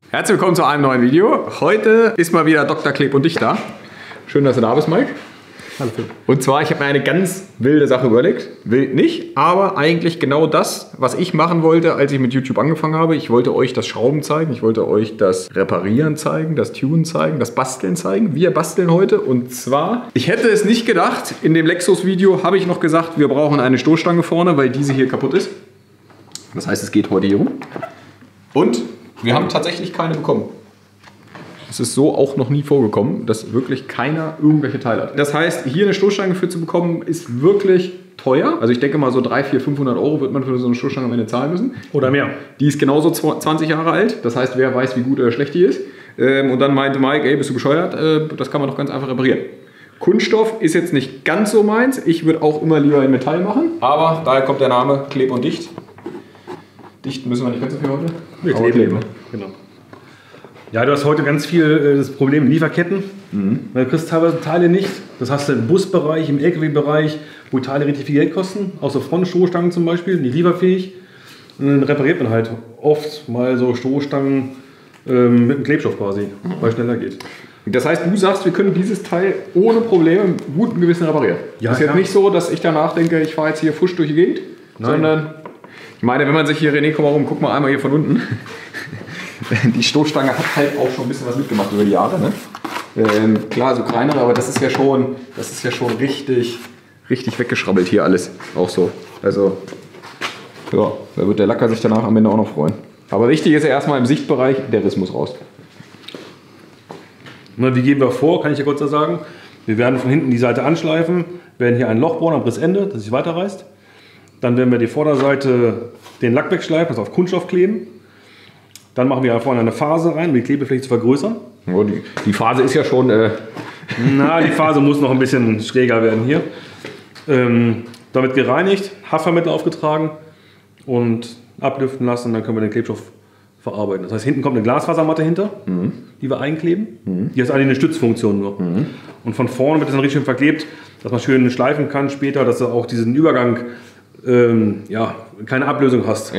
Herzlich willkommen zu einem neuen Video. Heute ist mal wieder Dr. Kleb und Dicht da. Schön, dass du da bist, Mike. Hallo Phil. Und zwar, ich habe mir eine ganz wilde Sache überlegt. Wild nicht, aber eigentlich genau das, was ich machen wollte, als ich mit YouTube angefangen habe. Ich wollte euch das Schrauben zeigen, ich wollte euch das Reparieren zeigen, das Tunen zeigen, das Basteln zeigen. Wir basteln heute und zwar, ich hätte es nicht gedacht, in dem Lexus-Video habe ich noch gesagt, wir brauchen eine Stoßstange vorne, weil diese hier kaputt ist. Das heißt, es geht heute hier rum. Und wir haben tatsächlich keine bekommen. Es ist so auch noch nie vorgekommen, dass wirklich keiner irgendwelche Teile hat. Das heißt, hier eine Stoßstange für zu bekommen, ist wirklich teuer. Also ich denke mal so 300, 400, 500 Euro wird man für so eine Stoßstange am Ende zahlen müssen. Oder mehr. Die ist genauso 20 Jahre alt. Das heißt, wer weiß, wie gut oder schlecht die ist. Und dann meinte Mike, ey, bist du bescheuert? Das kann man doch ganz einfach reparieren. Kunststoff ist jetzt nicht ganz so meins. Ich würde auch immer lieber in Metall machen. Aber daher kommt der Name Kleb und Dicht. Dicht müssen wir nicht ganz so viel heute. Wir kleben. Genau. Ja, du hast heute ganz viel das Problem Lieferketten. Weil du kriegst teilweise Teile nicht. Das hast du im Busbereich, im LKW-Bereich, wo Teile richtig viel Geld kosten. Außer Frontstoßstangen zum Beispiel, nicht lieferfähig. Und dann repariert man halt oft mal so Stoßstangen mit einem Klebstoff quasi, weil es schneller geht. Das heißt, du sagst, wir können dieses Teil ohne Probleme im guten Gewissen reparieren. Ja, ist jetzt nicht so, dass ich danach denke, ich fahre jetzt hier fusch durch die Gegend, sondern ich meine, wenn man sich hier, René, komm mal rum, guck mal einmal hier von unten. Die Stoßstange hat halt auch schon ein bisschen was mitgemacht über die Jahre. Ne? Klar, so kleinere, aber das ist ja schon richtig weggeschrabbelt hier alles. Auch so. Also, ja, da wird der Lacker sich danach am Ende auch noch freuen. Aber wichtig ist ja erstmal im Sichtbereich, der Riss muss raus. Na, wie gehen wir vor, kann ich ja kurz sagen. Wir werden von hinten die Seite anschleifen, werden hier ein Loch bohren am Rissende, dass es weiterreißt. Dann werden wir die Vorderseite den Lack wegschleifen, also auf Kunststoff kleben. Dann machen wir vorne eine Phase rein, um die Klebefläche zu vergrößern. Oh, die Phase ist ja schon... Na, die Phase muss noch ein bisschen schräger werden hier. Da wird gereinigt, Hafermittel aufgetragen und ablüften lassen. Dann können wir den Klebstoff verarbeiten. Das heißt, hinten kommt eine Glasfasermatte hinter, die wir einkleben. Die hat eigentlich eine Stützfunktion nur. Und von vorne wird es dann richtig schön verklebt, dass man schön schleifen kann später, dass du auch diesen Übergang keine Ablösung hast.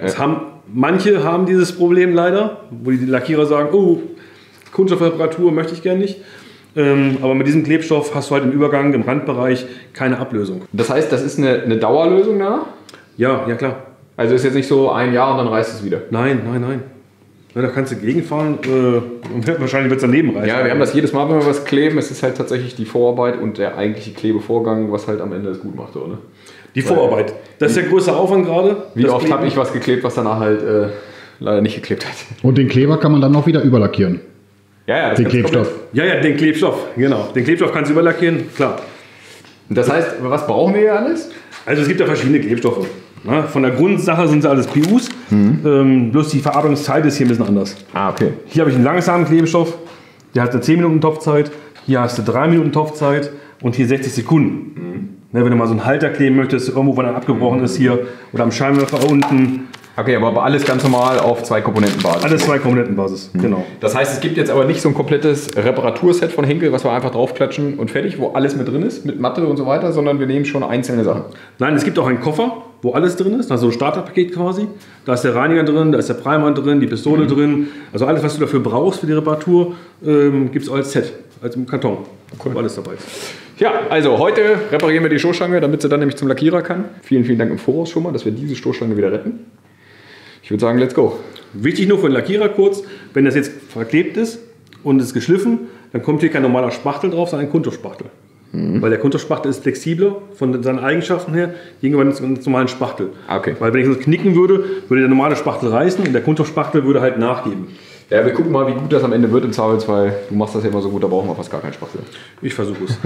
Manche haben dieses Problem leider, wo die Lackierer sagen, oh, Kunststoffreparatur möchte ich gerne nicht. Aber mit diesem Klebstoff hast du halt im Übergang, im Randbereich, keine Ablösung. Das heißt, das ist eine Dauerlösung da? Ja, klar. Also ist jetzt nicht so ein Jahr und dann reißt es wieder? Nein. Ja, da kannst du gegenfahren und wahrscheinlich wird es daneben reißen. Ja, wir haben das jedes Mal, wenn wir was kleben. Es ist halt tatsächlich die Vorarbeit und der eigentliche Klebevorgang, was halt am Ende das gut macht, oder? Die Vorarbeit. Das ist der größte Aufwand gerade. Wie oft habe ich was geklebt, was danach halt leider nicht geklebt hat. Und den Kleber kann man dann noch wieder überlackieren. Ja, das den Klebstoff. Ja, den Klebstoff, genau. Den Klebstoff kannst du überlackieren, klar. Das heißt, was brauchen wir hier alles? Also es gibt ja verschiedene Klebstoffe. Na, von der Grundsache sind es alles PUs, bloß die Verarbeitungszeit ist hier ein bisschen anders. Ah, okay. Hier habe ich einen langsamen Klebstoff, der hat eine 10 Minuten Topfzeit, hier hast du 3 Minuten Topfzeit und hier 60 Sekunden. Ne, wenn du mal so einen Halter kleben möchtest, irgendwo, wo er abgebrochen ist hier oder am Scheinwerfer unten. Okay, aber alles ganz normal auf 2-Komponenten-Basis. Alles 2-Komponenten-Basis, genau. Das heißt, es gibt jetzt aber nicht so ein komplettes Reparaturset von Henkel, was wir einfach draufklatschen und fertig, wo alles mit drin ist, mit Matte und so weiter, sondern wir nehmen schon einzelne Sachen. Nein, es gibt auch einen Koffer, wo alles drin ist, also ein Starterpaket quasi. Da ist der Reiniger drin, da ist der Primer drin, die Pistole drin. Also alles, was du dafür brauchst für die Reparatur, gibt es als Set, als im Karton, wo alles dabei ist. Ja, also heute reparieren wir die Stoßstange, damit sie dann nämlich zum Lackierer kann. Vielen Dank im Voraus schon mal, dass wir diese Stoßstange wieder retten. Ich würde sagen, let's go. Wichtig nur für den Lackierer kurz, wenn das jetzt verklebt ist und ist geschliffen, dann kommt hier kein normaler Spachtel drauf, sondern ein Kunststoffspachtel. Weil der Kunststoffspachtel ist flexibler von seinen Eigenschaften her gegenüber einem normalen Spachtel. Okay. Weil wenn ich das knicken würde, würde der normale Spachtel reißen und der Kunststoffspachtel würde halt nachgeben. Ja, wir gucken mal, wie gut das am Ende wird im Zweifelsfall. Du machst das ja immer so gut, da brauchen wir fast gar keinen Spachtel. Ich versuche es.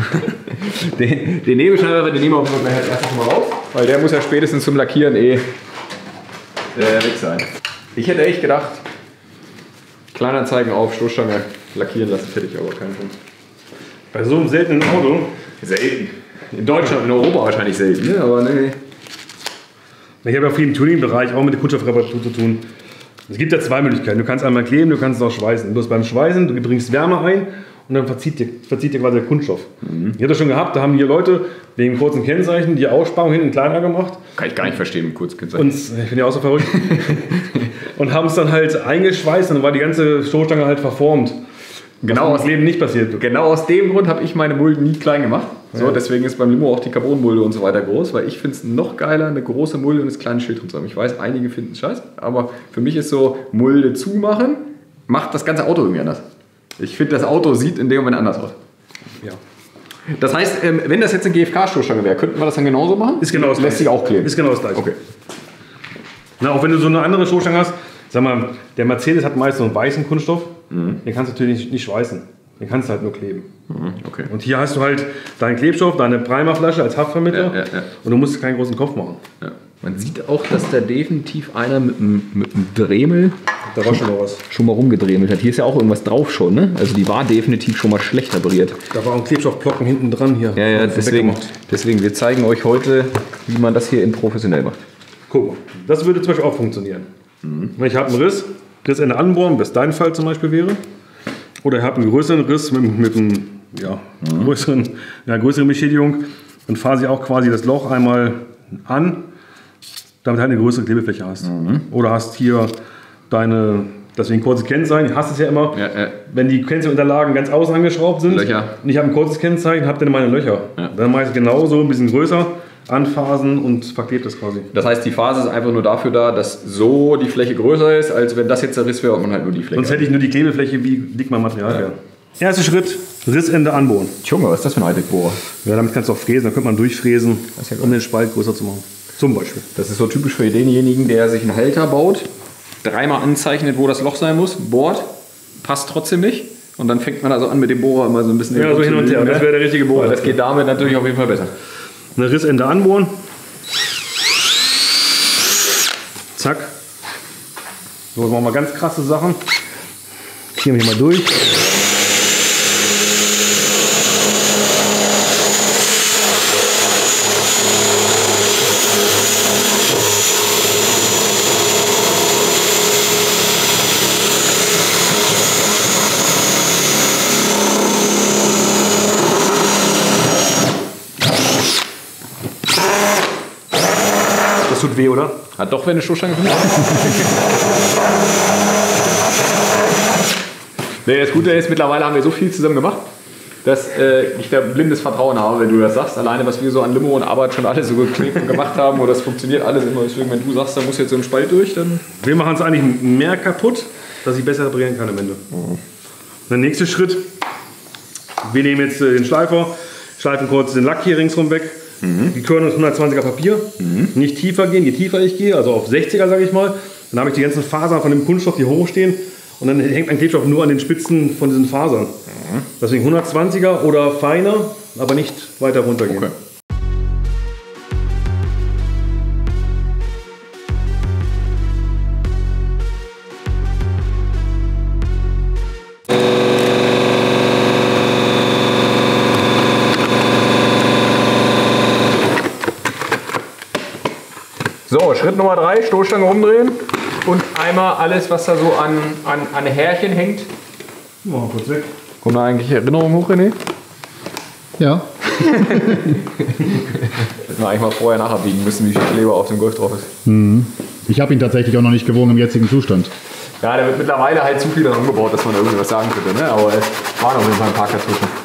Den Nebelschneider, den nehmen wir gleich als erstes mal raus, weil der muss ja spätestens zum Lackieren weg sein. Ich hätte echt gedacht, Kleinanzeigen auf, Stoßstange lackieren lassen, fertig, aber kein Punkt. Bei so einem seltenen Auto? Selten. In Deutschland, in Europa wahrscheinlich selten, ne? Aber nee. Ich habe ja viel im Tuning-Bereich auch mit der Kunststoffreparatur zu tun. Es gibt ja zwei Möglichkeiten. Du kannst einmal kleben, du kannst es auch schweißen. Bloß beim Schweißen, du bringst Wärme ein und dann verzieht dir quasi der Kunststoff. Ich hatte schon gehabt, da haben hier Leute wegen kurzen Kennzeichen die Aussparung hinten kleiner gemacht. Kann ich gar nicht verstehen mit Kurzkennzeichen. Und ich bin ja auch so verrückt. Und haben es dann halt eingeschweißt und dann war die ganze Stoßstange halt verformt. Genau aus dem Leben nicht passiert. Genau aus dem Grund habe ich meine Mulden nie klein gemacht. So, Ja. deswegen ist beim Limo auch die Carbonmulde und so weiter groß, weil ich finde es noch geiler, eine große Mulde und das kleine Schild drin zu haben. Ich weiß, einige finden es scheiße, aber für mich ist so, Mulde zumachen, macht das ganze Auto irgendwie anders. Ich finde, das Auto sieht in dem Moment anders aus. Ja. Das heißt, wenn das jetzt eine GFK-Stoßstange wäre, könnten wir das dann genauso machen? Ist genau das Lässt sich auch kleben. Ist genau das gleiche. Okay. Na, auch wenn du so eine andere Stoßstange hast, sag mal, der Mercedes hat meist so einen weißen Kunststoff, den kannst du natürlich nicht schweißen. Den kannst du halt nur kleben. Okay. Und hier hast du halt deinen Klebstoff, deine Primerflasche als Haftvermittler Ja. und du musst keinen großen Kopf machen. Ja. Man sieht auch, dass da definitiv einer mit einem Dremel Da war schon mal was. schon mal rumgedremelt hat. Hier ist ja auch irgendwas drauf schon, ne? Also die war definitiv schon mal schlecht repariert. Da war ein Klebstoffblocken hinten dran hier. Ja, Einfach deswegen, weggemacht. wir zeigen euch heute, wie man das hier in professionell macht. Guck mal, das würde zum Beispiel auch funktionieren. Ich habe einen Rissende anbohren, was dein Fall zum Beispiel wäre. Oder ich habe einen größeren Riss mit einem größeren Beschädigung. Dann fahre ich auch quasi das Loch einmal an, damit halt eine größere Klebefläche hast. Oder hast hier deswegen kurzes Kennzeichen, ich hasse es ja immer, wenn die Kennzeichenunterlagen ganz außen angeschraubt sind. Löcher. Und ich habe ein kurzes Kennzeichen, habe dann meine Löcher. Ja. Dann mache ich es genauso, ein bisschen größer, anphasen und verklebt das quasi. Das heißt, die Phase ist einfach nur dafür da, dass so die Fläche größer ist, als wenn das jetzt der Riss wäre und man halt nur die Fläche. Sonst hätte ich nur die Klebefläche, wie dick mein Material wäre. Erster Schritt, Rissende anbohren. Junge, was ist das für ein Hightech-Bohrer? Ja, damit kannst du auch fräsen, dann könnte man durchfräsen, ist ja geil. um den Spalt größer zu machen. Zum Beispiel. Das ist so typisch für denjenigen, der sich einen Halter baut, dreimal anzeichnet, wo das Loch sein muss, bohrt, passt trotzdem nicht. Und dann fängt man also an mit dem Bohrer immer so ein bisschen... Ja, so hin und her. Das wäre der richtige Bohrer. Das geht damit natürlich auf jeden Fall besser. Eine Rissende anbohren. Zack. So, jetzt machen wir ganz krasse Sachen. Ziehen wir hier mal durch. Das tut weh, oder? Hat doch, wenn eine Stoßstange kommt. Nee, das Gute ist, mittlerweile haben wir so viel zusammen gemacht, dass ich da blindes Vertrauen habe, wenn du das sagst. Alleine, was wir so an Limo und Arbeit schon alles so geklebt und gemacht haben, oder das funktioniert alles immer. Deswegen, wenn du sagst, da muss jetzt so ein Spalt durch, dann... Wir machen es eigentlich mehr kaputt, dass ich besser reparieren kann am Ende. Der nächste Schritt, wir nehmen jetzt den Schleifer, schleifen kurz den Lack hier ringsrum weg. Die Körner ist 120er Papier, nicht tiefer gehen, je tiefer ich gehe, also auf 60er sage ich mal. Dann habe ich die ganzen Fasern von dem Kunststoff, die hochstehen und dann hängt ein Klebstoff nur an den Spitzen von diesen Fasern. Deswegen 120er oder feiner, aber nicht weiter runtergehen. Okay. So, Schritt Nummer 3, Stoßstange umdrehen und einmal alles, was da so an Härchen hängt. Machen wir kurz weg. Kommt da eigentlich Erinnerung hoch, René? Ja. Hätten wir eigentlich mal vorher nachher biegen müssen, wie viel Kleber auf dem Golf drauf ist. Ich habe ihn tatsächlich auch noch nicht gewogen im jetzigen Zustand. Ja, da wird mittlerweile halt zu viel dran umgebaut, dass man da irgendwie was sagen könnte, ne? Aber es waren auf jeden Fall ein paar dazwischen.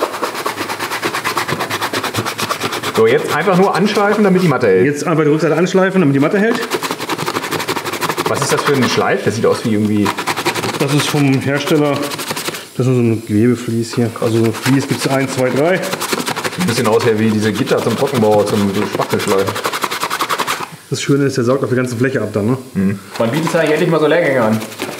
So, jetzt einfach nur anschleifen, damit die Matte hält. Jetzt einfach die Rückseite anschleifen, damit die Matte hält. Was ist das für ein Schleif? Das sieht aus wie irgendwie... Das ist vom Hersteller, das ist so ein Gewebeflies hier. Also so ein Vlies gibt es 1, 2, 3. Sieht ein bisschen aus wie diese Gitter zum Trockenbau, zum so Spachtelschleifen. Das Schöne ist, der saugt auf die ganze Fläche ab dann. Ne? Man bietet es eigentlich endlich mal so Lehrgänge an.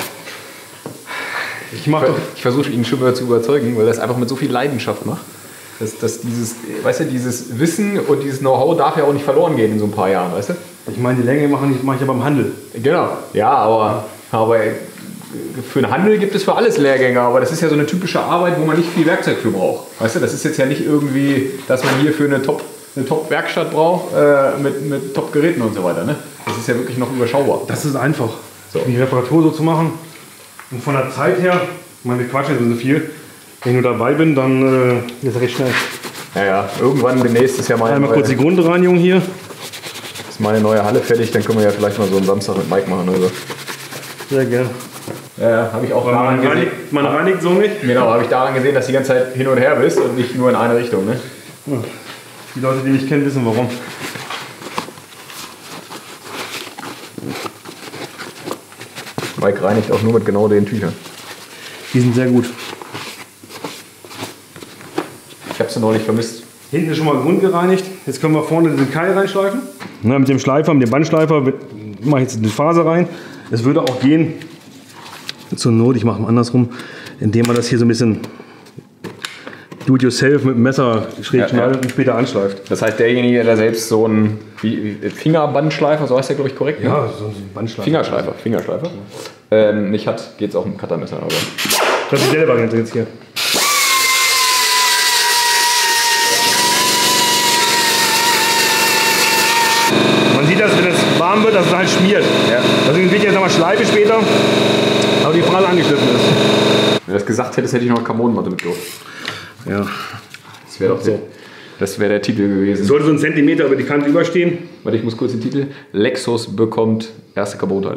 Ich versuche ihn schon mal zu überzeugen, weil er es einfach mit so viel Leidenschaft macht. Dass dieses, weißt du, dieses Wissen und dieses Know-how darf ja auch nicht verloren gehen in so ein paar Jahren, weißt du? Ich meine, die Länge mache ich ja beim Handel. Genau. Ja, aber für den Handel gibt es für alles Lehrgänge, aber das ist ja so eine typische Arbeit, wo man nicht viel Werkzeug für braucht. Weißt du, das ist jetzt ja nicht irgendwie, dass man hier für eine Top-Werkstatt braucht mit Top-Geräten und so weiter. Ne? Das ist ja wirklich noch überschaubar. Das ist einfach, So. die Reparatur so zu machen. Und von der Zeit her, ich meine, wir quatschen jetzt so viel, Wenn ich nur dabei bin, dann ist es recht schnell. Ja, irgendwann demnächst ist ja Einmal kurz die Grundreinigung hier. ist meine neue Halle fertig, dann können wir ja vielleicht mal so einen Samstag mit Mike machen oder so. Sehr gerne. Ja, habe ich auch daran gesehen. Man reinigt so nicht. Genau, habe ich daran gesehen, dass du die ganze Zeit hin und her bist und nicht nur in eine Richtung. Ne? Die Leute, die mich kennen, wissen warum. Mike reinigt auch nur mit genau den Tüchern. Die sind sehr gut. Ich habe sie neulich vermisst. Hinten ist schon mal grundgereinigt. Jetzt können wir vorne den Keil reinschleifen. Na, mit dem Schleifer, mit dem Bandschleifer mache ich jetzt die Phase rein. Es würde auch gehen, zur Not, ich mache mal andersrum, indem man das hier so ein bisschen do-it-yourself mit dem Messer schräg schneidet und später anschleift. Das heißt, derjenige, der selbst so ein Fingerbandschleifer, so heißt der, glaube ich, korrekt? Ja, so ein Bandschleifer. Fingerschleifer. Nicht hat, geht es auch mit dem Cuttermesser. Aber. Das ist die Variante jetzt hier. Man sieht das, wenn es warm wird, dass es halt schmiert. Ja. Deswegen will ich jetzt nochmal schleife später, aber die Phase angeschliffen ist. Wenn du das gesagt hättest, hätte ich noch eine Carbonmatte mitgebracht. Ja. Das wäre doch so. Das wäre der Titel gewesen. Sollte so ein Zentimeter über die Kante überstehen. Warte, ich muss kurz den Titel. Lexus bekommt erste Carbonteil.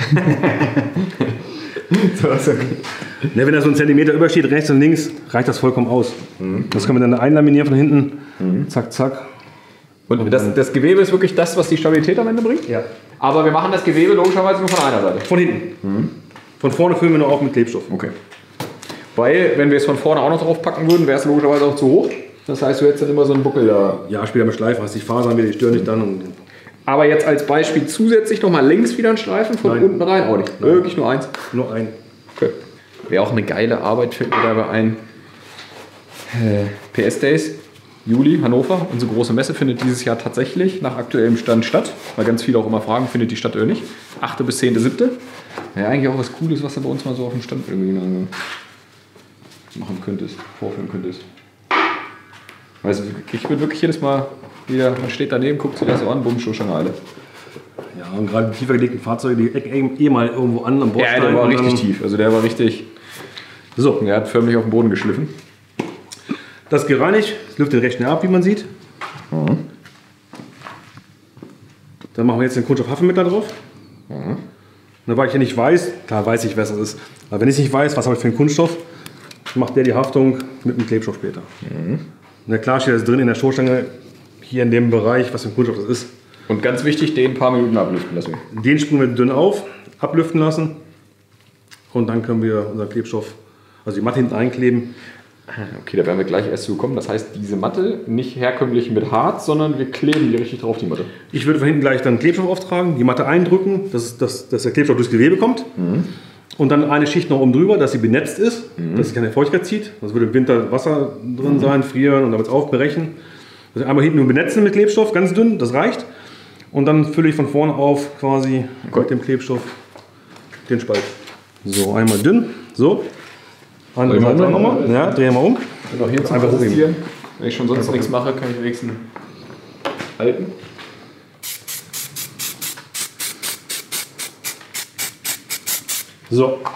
So, ist okay. Ne, wenn das so ein Zentimeter übersteht, rechts und links, reicht das vollkommen aus. Das können wir dann einlaminieren von hinten. Zack, zack. Und das Gewebe ist wirklich das, was die Stabilität am Ende bringt? Ja. Aber wir machen das Gewebe logischerweise nur von einer Seite. Von hinten. Von vorne füllen wir nur auf mit Klebstoff. Okay. Weil, wenn wir es von vorne auch noch drauf packen würden, wäre es logischerweise auch zu hoch. Das heißt, du hättest dann immer so einen Buckel da. Ja, später mit Schleifen hast du die Fasern wieder, die stören dich dann. Und Aber jetzt als Beispiel zusätzlich nochmal links wieder einen Streifen von Nein. unten rein? Auch nicht. Nein. Wirklich nur eins? nur ein. Okay. Wäre auch eine geile Arbeit, fällt mir dabei ein. PS Days, Juli, Hannover. Unsere große Messe findet dieses Jahr tatsächlich nach aktuellem Stand statt. Weil ganz viele auch immer fragen, findet die statt oder nicht. 8. bis 10.7. Ja, eigentlich auch was Cooles, was du bei uns mal so auf dem Stand irgendwie machen könntest, vorführen könntest. Also ich würde wirklich jedes Mal wieder, man steht daneben, guckt sich das so an, bumm, schon alle. Ja, und gerade die tiefer gelegten Fahrzeuge, die ecken eh mal irgendwo an am Bordstein. Ja, der war und richtig dann- tief. Also der war richtig, So, der hat förmlich auf den Boden geschliffen. das ist gereinigt, es lüftet recht schnell ab, wie man sieht. Dann machen wir jetzt den Kunststoff-Hafenmittler drauf. Und weil ich ja nicht weiß, klar weiß ich, was das ist, aber wenn ich nicht weiß, was habe ich für einen Kunststoff, macht der die Haftung mit dem Klebstoff später. Na klar steht das drin in der Stoßstange, hier in dem Bereich, was für ein Kunststoff das ist. Und ganz wichtig, den ein paar Minuten ablüften lassen. Den sprühen wir dünn auf, ablüften lassen und dann können wir unseren Klebstoff, also die Matte hinten einkleben. Okay, da werden wir gleich erst zu kommen. Das heißt, diese Matte nicht herkömmlich mit Harz, sondern wir kleben die richtig drauf, die Matte. Ich würde von hinten gleich dann Klebstoff auftragen, die Matte eindrücken, dass der Klebstoff durchs Gewebe kommt. Und dann eine Schicht noch oben drüber, dass sie benetzt ist, dass sie keine Feuchtigkeit zieht. Sonst würde im Winter Wasser drin sein, frieren und damit aufbrechen. Also einmal hinten nur benetzen mit Klebstoff, ganz dünn, das reicht. Und dann fülle ich von vorne auf quasi mit dem Klebstoff den Spalt. So, einmal dünn, so. Andere Seite auch nochmal. Ja, drehen wir um. Und auch hier zum Einfach Assistieren. Wenn ich schon sonst nichts mache, kann ich wenigstens halten. So,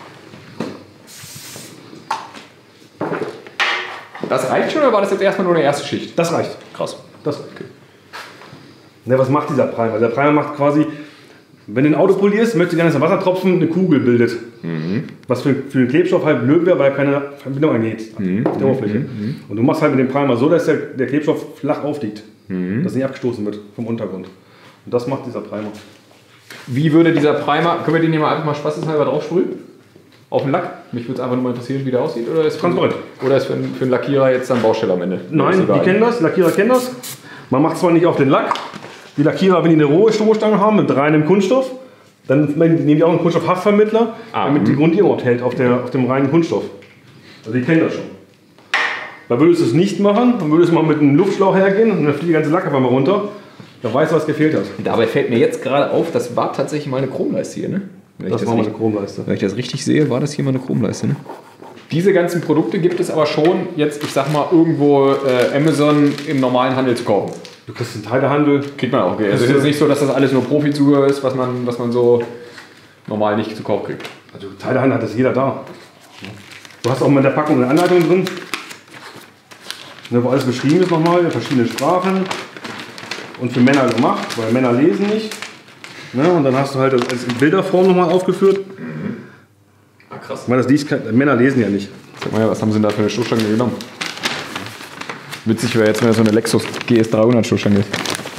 Das reicht schon oder war das jetzt erstmal nur eine erste Schicht? das reicht. Krass. Das reicht. Ne, was macht dieser Primer? Der Primer macht quasi, wenn du ein Auto polierst, möchte gerne, dass der Wassertropfen eine Kugel bildet. Was für den Klebstoff halt blöd wäre, weil keine Verbindung eingeht auf der Oberfläche. Und du machst halt mit dem Primer so, dass der Klebstoff flach aufliegt. Dass nicht abgestoßen wird vom Untergrund. Und das macht dieser Primer. Wie würde dieser Primer, können wir den hier mal einfach mal spaßeshalber draufsprühen? Auf den Lack? Mich würde es einfach nur mal interessieren, wie der aussieht. Oder ist Transparent. Oder ist für einen Lackierer jetzt dann Baustelle am Ende? Nein, Ist die egal. kennen das, Lackierer kennen das. Man macht zwar nicht auf den Lack. Die Lackierer, wenn die eine rohe Stoßstange haben mit reinem Kunststoff, dann nehmen die auch einen Kunststoff-Haftvermittler, damit die Grundierung hält auf dem reinen Kunststoff. Also die kennen das schon. Da würdest du es nicht machen, dann würdest du mal mit einem Luftschlauch hergehen und dann fliegt die ganze Lack einfach mal runter. Da weißt du, was gefehlt hat. Dabei fällt mir jetzt gerade auf, das war tatsächlich mal eine Chromleiste hier, ne? Das war mal eine Chromleiste. Wenn ich das richtig sehe, war das hier mal eine Chromleiste, ne? Diese ganzen Produkte gibt es aber schon jetzt, ich sag mal, irgendwo Amazon im normalen Handel zu kaufen. Du kriegst einen Teilehandel. Kriegt man auch, okay. Also es ist nicht so, dass das alles nur Profi-Zubehör ist, was man so normal nicht zu kaufen kriegt. Also Teilehandel hat das jeder da. Du hast auch mal in der Packung eine Anleitung drin, ne, wo alles beschrieben ist nochmal, in verschiedenen Sprachen und für Männer gemacht, weil Männer lesen nicht. Ne, und dann hast du halt das in Bilderform nochmal aufgeführt. Ah, krass. Weil das liest, Männer lesen ja nicht. Sag mal, was haben sie denn da für eine Stoßstange genommen? Witzig wäre jetzt, wenn das so eine Lexus GS300 Stoßstange ist.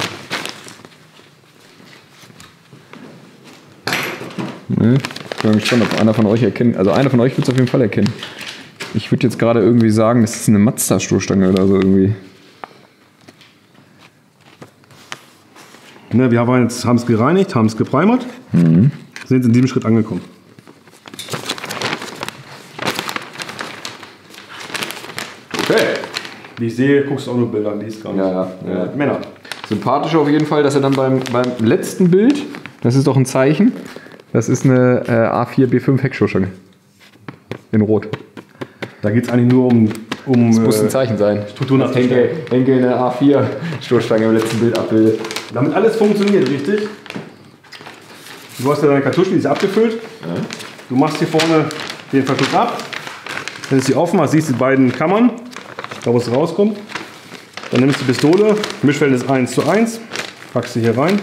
Ne? Ich bin gespannt, ob einer von euch erkennt. Also einer von euch wird es auf jeden Fall erkennen. Ich würde jetzt gerade irgendwie sagen, das ist eine Mazda-Stoßstange oder so irgendwie. Ne, wir haben es gereinigt, haben es gepreimert, sind jetzt in diesem Schritt angekommen. Okay. Wie ich sehe, guckst du auch nur Bilder an, liest gar nicht. Ja. Männer. Sympathisch auf jeden Fall, dass er dann beim letzten Bild, das ist doch ein Zeichen, das ist eine A4 B5 Heckstoßstange. In Rot. Da geht es eigentlich nur um Das muss ein Zeichen sein. Struktur nach Henkel eine A4 Stoßstange im letzten Bild abbildet. Damit alles funktioniert, richtig? Du hast ja deine Kartusche, die ist abgefüllt. Ja. Du machst hier vorne den Verschluss ab. Dann ist sie offen, hast, siehst die beiden Kammern, da wo es rauskommt. Dann nimmst du die Pistole, Mischverhältnis 1:1, packst sie hier rein.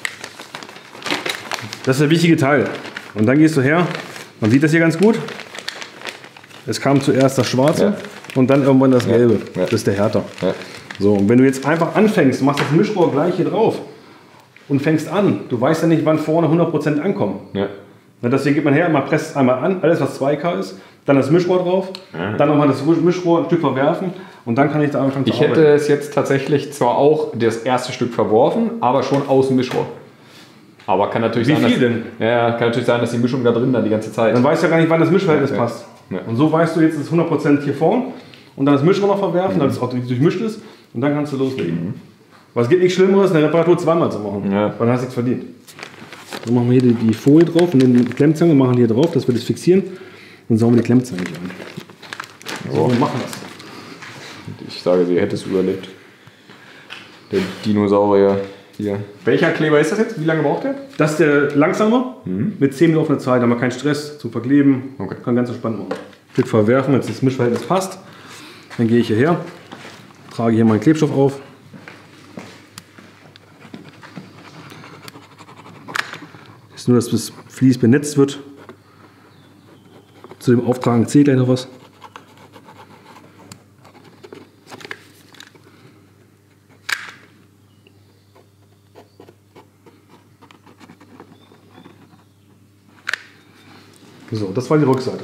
Das ist der wichtige Teil. Und dann gehst du her, man sieht das hier ganz gut. Es kam zuerst das Schwarze und dann irgendwann das Gelbe. Ja. Das ist der Härter. Ja. So, und wenn du jetzt einfach anfängst, machst das Mischrohr gleich hier drauf und fängst an, du weißt ja nicht, wann vorne 100% ankommen. Ja. Na, deswegen geht man her, man presst es einmal an, alles was 2K ist, dann das Mischrohr drauf, dann nochmal das Mischrohr ein Stück verwerfen und dann kann ich da anfangen zu Ich hätte es jetzt tatsächlich zwar auch das erste Stück verworfen, aber schon aus dem Mischrohr. Aber kann natürlich Wie sein, viel denn? Ja, kann natürlich sein, dass die Mischung da drin dann die ganze Zeit. Dann weißt du ja gar nicht, wann das Mischverhältnis passt. Ja. Und so weißt du, jetzt ist 100% hier vorn und dann das Mischrohr noch verwerfen, damit es auch durchmischt ist und dann kannst du loslegen. Weil es geht nichts Schlimmeres, eine Reparatur zweimal zu machen, Ja. weil dann hast du nichts verdient. Dann machen wir hier die Folie drauf und nehmen die Klemmzange, machen hier drauf, dass wir das fixieren und saugen wir die Klemmzange hier an. So, wir machen das. Ich sage, sie hätte es überlebt. Der Dinosaurier hier. Welcher Kleber ist das jetzt? Wie lange braucht der? Das ist der langsame, mit 10 Minuten auf eine Zeit, haben wir keinen Stress zum Verkleben, Okay. kann ganz entspannt machen. Stück verwerfen, wenn das Mischverhältnis passt, dann gehe ich hierher, trage hier meinen Klebstoff auf. Ist nur, dass das Vlies benetzt wird. Zu dem Auftragen zählt gleich noch was. So, das war die Rückseite.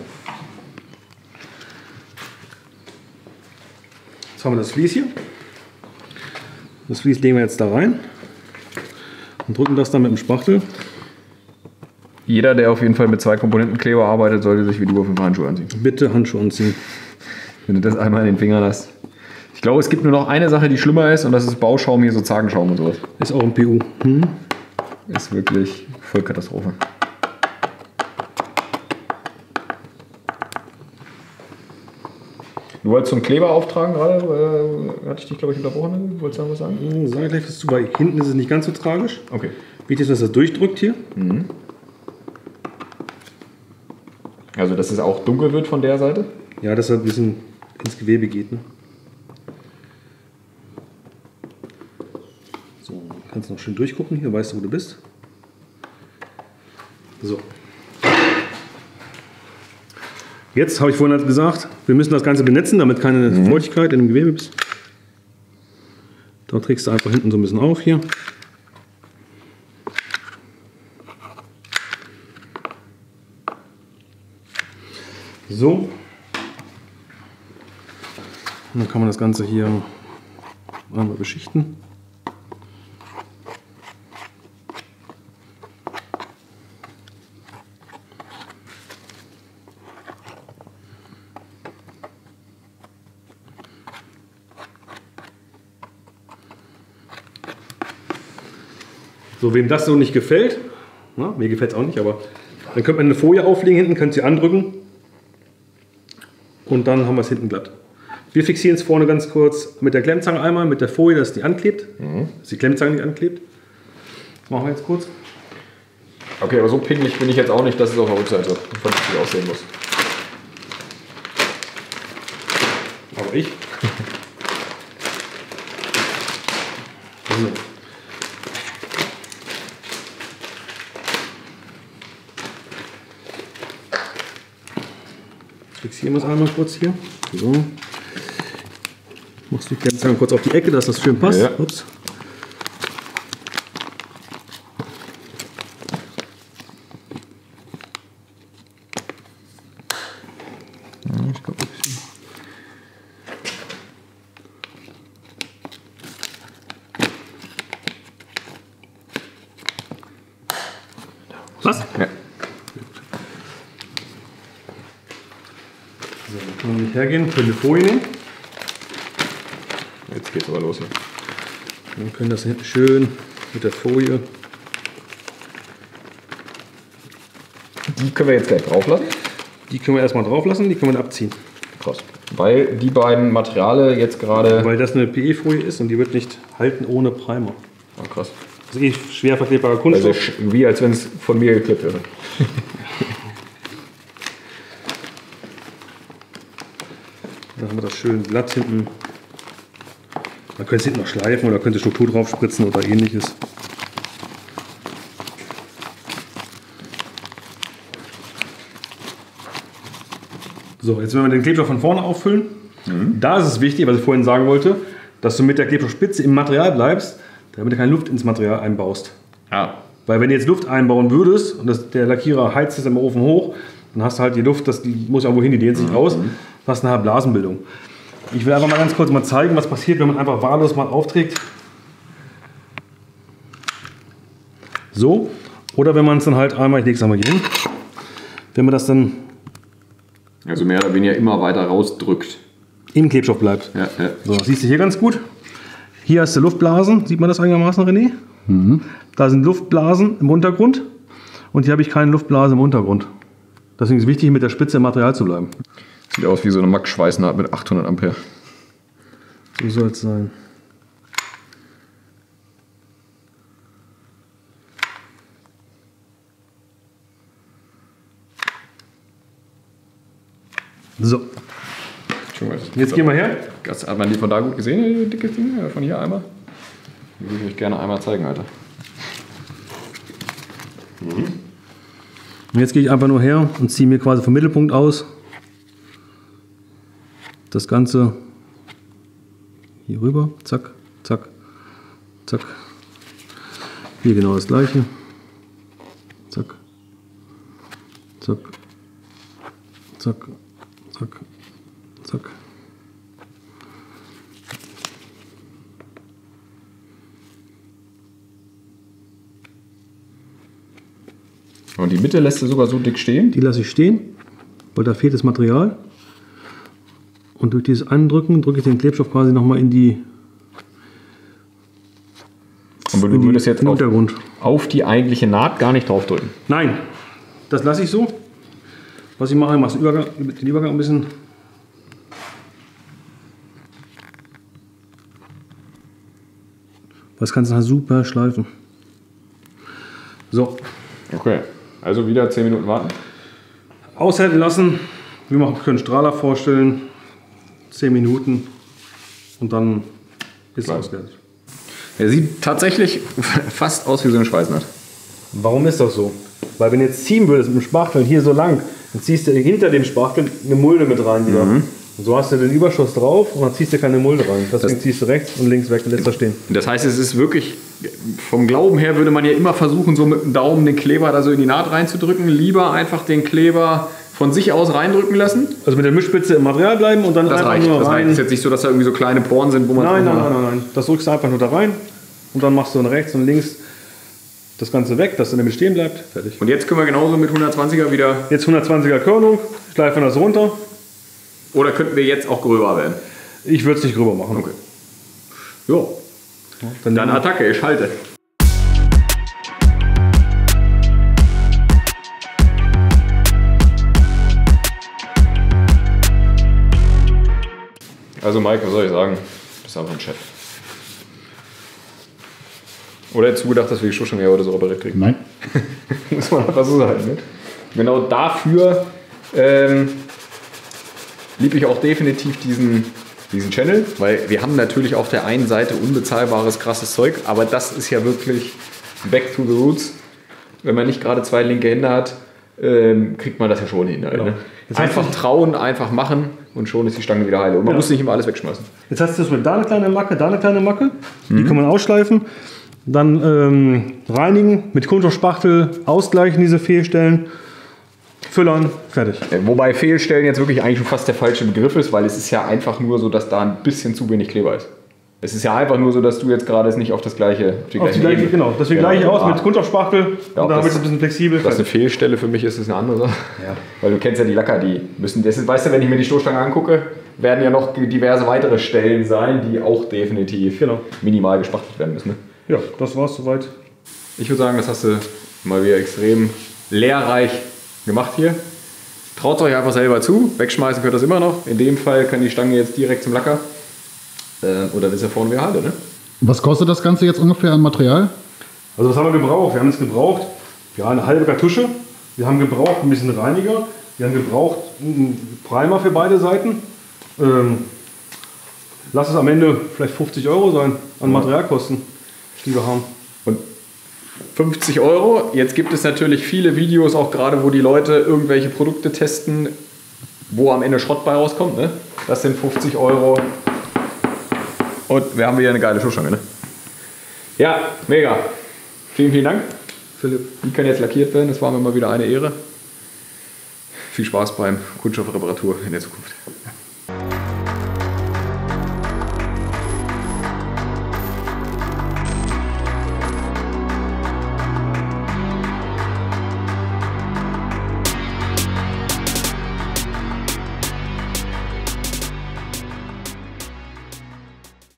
Jetzt haben wir das Vlies hier. Das Vlies legen wir jetzt da rein und drücken das dann mit dem Spachtel. Jeder, der auf jeden Fall mit 2 Komponentenkleber arbeitet, sollte sich wie du auf jeden Fall Handschuhe anziehen. Bitte Handschuhe anziehen. Wenn du das einmal in den Fingern hast. Ich glaube, es gibt nur noch eine Sache, die schlimmer ist, und das ist Bauschaum, hier so Zagenschaum und sowas. Ist auch ein PU. Ist wirklich Vollkatastrophe. Du wolltest zum Kleber auftragen gerade, hatte ich dich, glaube ich, unterbrochen. Wolltest du noch was sagen? Sag gleich was zu, weil hinten ist es nicht ganz so tragisch. Okay. Wichtig ist, dass das durchdrückt hier. Also, dass es auch dunkel wird von der Seite? Ja, dass er ein bisschen ins Gewebe geht. Ne? So, kannst du noch schön durchgucken hier, weißt du, wo du bist. So. Jetzt habe ich vorhin halt gesagt, wir müssen das Ganze benetzen, damit keine Feuchtigkeit in dem Gewebe ist. Da trägst du einfach hinten so ein bisschen auf hier. So. Und dann kann man das Ganze hier einmal beschichten. So, wem das so nicht gefällt, na, mir gefällt es auch nicht, aber dann könnte man eine Folie auflegen hinten, könnt sie andrücken und dann haben wir es hinten glatt. Wir fixieren es vorne ganz kurz mit der Klemmzange einmal, mit der Folie, dass die anklebt, dass die Klemmzange nicht anklebt. Machen wir jetzt kurz. Okay, aber so pingelig bin ich jetzt auch nicht, dass es auf der Rückseite vernünftig aussehen muss. ich. So. Fixieren wir es einmal kurz hier. So. Machst du ganz kurz auf die Ecke, dass das schön passt. Ja. Ups. Ich glaub, ein bisschen. Was? Ja. So, dann können wir nicht hergehen, können die Folie nehmen. Jetzt geht's aber los hier. Dann können das hinten schön mit der Folie. Die können wir jetzt gleich drauf lassen. Die können wir erstmal drauf lassen, die können wir dann abziehen. Krass. Weil die beiden Materialien jetzt gerade. Weil das eine PE-Folie ist und die wird nicht halten ohne Primer. Oh, krass. Das ist eh schwer verklebbarer Also Kunststoff. wie als wenn es von mir geklippt wäre. Dann haben wir das schön glatt hinten. Man könnte es hinten noch schleifen oder könnte Struktur drauf spritzen oder ähnliches. So, jetzt wenn wir den Klebstoff von vorne auffüllen, da ist es wichtig, was ich vorhin sagen wollte, dass du mit der Klebstoffspitze im Material bleibst, damit du keine Luft ins Material einbaust. Ah. Weil wenn du jetzt Luft einbauen würdest und der Lackierer heizt es im Ofen hoch, dann hast du halt die Luft, die muss irgendwo hin, die dehnt sich aus, dann hast du nachher Blasenbildung. Ich will einfach mal ganz kurz mal zeigen, was passiert, wenn man einfach wahllos mal aufträgt. So. Oder wenn man es dann halt einmal, ich lege es einmal hier hin, wenn man das dann Also mehr oder weniger immer weiter rausdrückt. im Klebstoff bleibt. Ja, ja. So, das siehst du hier ganz gut. Hier hast du Luftblasen, sieht man das einigermaßen, René? Da sind Luftblasen im Untergrund und hier habe ich keine Luftblase im Untergrund. Deswegen ist es wichtig, mit der Spitze im Material zu bleiben. Sieht aus wie so eine Max-Schweißnaht mit 800 Ampere. So soll es sein. So, jetzt gehen wir her. Hat man die von da gut gesehen, die dicke Ding? Ja, von hier einmal? Die würde ich euch gerne einmal zeigen, Alter. Und jetzt gehe ich einfach nur her und ziehe mir quasi vom Mittelpunkt aus das Ganze hier rüber. Zack, zack, zack. Hier genau das gleiche. Zack, zack, zack, zack, zack. Und die Mitte lässt du sogar so dick stehen? Die lasse ich stehen, weil da fehlt das Material. Und durch dieses Andrücken drücke ich den Klebstoff quasi nochmal in die Aber du würdest jetzt Untergrund. auf die eigentliche Naht gar nicht drauf drücken. Nein, das lasse ich so. Was ich mache, ich mache den Übergang ein bisschen. Das kannst du halt super schleifen. So, Okay, also wieder 10 Minuten warten. aushärten lassen. Wir können Strahler vorstellen. 10 Minuten und dann ist es Klar. ausgehärtet. Er sieht tatsächlich fast aus wie so eine Schweißnaht. Warum ist das so? Weil wenn du jetzt ziehen würdest mit dem Spachtel hier so lang, dann ziehst du hinter dem Spachtel eine Mulde mit rein wieder. Und so hast du den Überschuss drauf und dann ziehst du keine Mulde rein. Deswegen ziehst du rechts und links weg und lässt da stehen. Das heißt, es ist wirklich, vom Glauben her würde man ja immer versuchen, so mit dem Daumen den Kleber da so in die Naht reinzudrücken. Lieber einfach den Kleber von sich aus reindrücken lassen. Also mit der Mischspitze im Material bleiben und dann Das einfach reicht. nur Das reicht. rein. Ist jetzt nicht so, dass da irgendwie so kleine Poren sind, wo man... Nein. Das drückst du einfach nur da rein und dann machst du dann rechts und links das Ganze weg, dass es nämlich stehen bleibt. Fertig. Und jetzt können wir genauso mit 120er wieder... Jetzt 120er Körnung, schleifen das runter. Oder könnten wir jetzt auch gröber werden? Ich würde es nicht gröber machen. Okay. Jo. Dann Attacke, ich halte. Also Mike, was soll ich sagen? Du bist einfach ein Chef. Oder hättest du gedacht, dass wir die Schussschwinge heute so repariert kriegen? Nein. Muss man einfach so sagen. Ne? Genau dafür liebe ich auch definitiv diesen diesen Channel, weil wir haben natürlich auf der einen Seite unbezahlbares, krasses Zeug, aber das ist ja wirklich back to the roots. Wenn man nicht gerade 2 linke Hände hat, kriegt man das ja schon hin. Halt, ne? Einfach trauen, einfach machen und schon ist die Stange wieder heile. Und man muss nicht immer alles wegschmeißen. Jetzt hast du das mit da eine kleine Macke, da eine kleine Macke. Die kann man ausschleifen. Dann reinigen, mit Kunststoffspachtel ausgleichen diese Fehlstellen. Füllern, fertig. Wobei Fehlstellen jetzt wirklich eigentlich schon fast der falsche Begriff ist, weil es ist ja einfach nur so, dass da ein bisschen zu wenig Kleber ist. Es ist ja einfach nur so, dass du jetzt gerade es nicht auf das gleiche... Genau, deswegen gleiche aus mit Kunststoffspachtel ja, und dann wird es ein bisschen flexibel. Das ist eine Fehlstelle für mich, ist es eine andere Sache. Ja. Weil du kennst ja die Lacker, die müssen... Weißt du, wenn ich mir die Stoßstange angucke, werden ja noch diverse weitere Stellen sein, die auch definitiv minimal gespachtelt werden müssen. Ne? Ja, das war's soweit. Ich würde sagen, das hast du mal wieder extrem lehrreich gemacht hier. Traut euch einfach selber zu. Wegschmeißen könnt ihr das immer noch. In dem Fall kann die Stange jetzt direkt zum Lacker. Oder ist ja vorne wieder Halle, ne? Was kostet das Ganze jetzt ungefähr an Material? Also was haben wir gebraucht? Wir haben jetzt gebraucht, ja, eine halbe Kartusche. Wir haben gebraucht ein bisschen Reiniger. Wir haben gebraucht einen Primer für beide Seiten. Lass es am Ende vielleicht 50 € sein an Materialkosten, die wir haben. Und 50 €. Jetzt gibt es natürlich viele Videos, auch gerade wo die Leute irgendwelche Produkte testen, wo am Ende Schrott bei rauskommt. Ne? Das sind 50 €. Und wir haben wieder eine geile Schuhstange. Ne? Ja, mega. Vielen, vielen Dank, Philipp. Die kann jetzt lackiert werden. Das war mir mal wieder eine Ehre. Viel Spaß beim Kunststoffreparatur in der Zukunft.